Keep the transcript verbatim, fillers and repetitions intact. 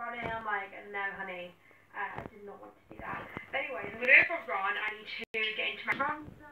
Ron and I'm like, no honey, uh, I did not want to do that. But anyways, I'm going to go for a run. I need to get into my